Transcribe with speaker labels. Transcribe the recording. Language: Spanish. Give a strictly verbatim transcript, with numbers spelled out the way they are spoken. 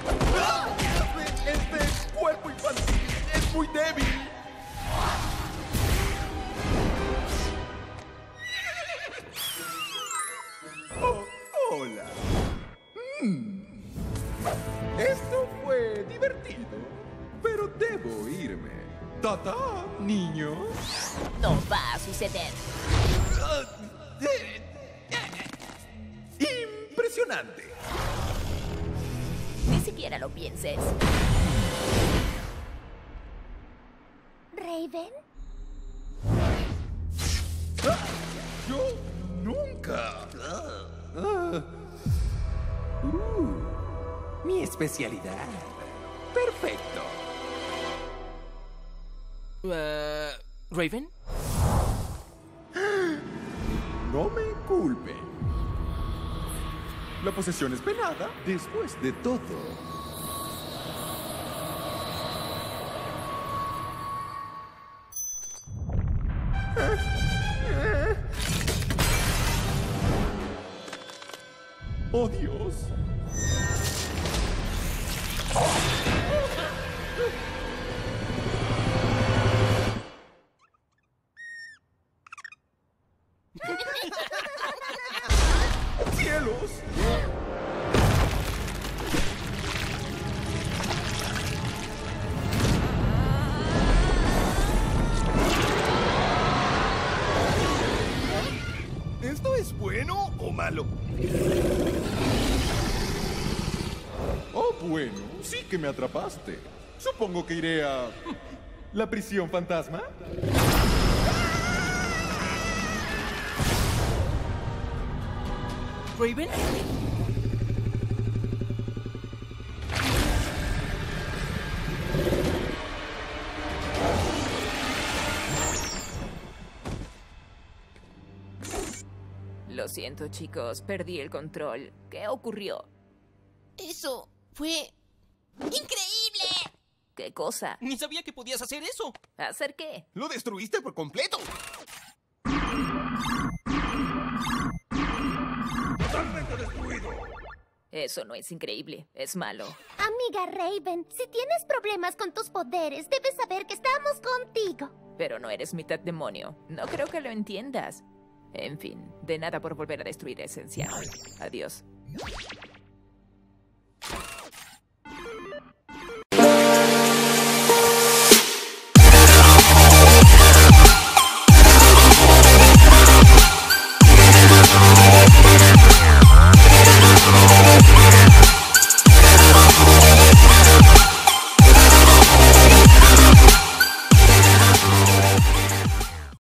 Speaker 1: ¡Ah! Este, este cuerpo infantil es muy débil. Oh, hola. Mm. Esto fue divertido, pero debo irme. ¡Tata, niño!
Speaker 2: No va a suceder.
Speaker 1: Impresionante.
Speaker 2: Ni siquiera lo pienses.
Speaker 3: ¿Raven?
Speaker 1: Ah, yo nunca. Ah. Uh, mi especialidad. Perfecto.
Speaker 4: Uh, ¿Raven?
Speaker 1: No me culpen. La posesión es penada después de todo. ¡Oh, Dios! ¡Cielos! ¿Esto es bueno o malo? Oh, bueno, sí que me atrapaste. Supongo que iré a... ¿la prisión fantasma?
Speaker 4: ¿Raven?
Speaker 2: Lo siento, chicos. Perdí el control. ¿Qué ocurrió?
Speaker 5: Eso fue increíble.
Speaker 2: ¿Qué cosa?
Speaker 4: Ni sabía que podías hacer eso.
Speaker 2: ¿Hacer qué?
Speaker 1: ¡Lo destruiste por completo! ¡Totalmente destruido!
Speaker 2: Eso no es increíble. Es malo.
Speaker 3: Amiga Raven, si tienes problemas con tus poderes, debes saber que estamos contigo.
Speaker 2: Pero no eres mitad demonio. No creo que lo entiendas. En fin, de nada por volver a destruir Esencia. Adiós.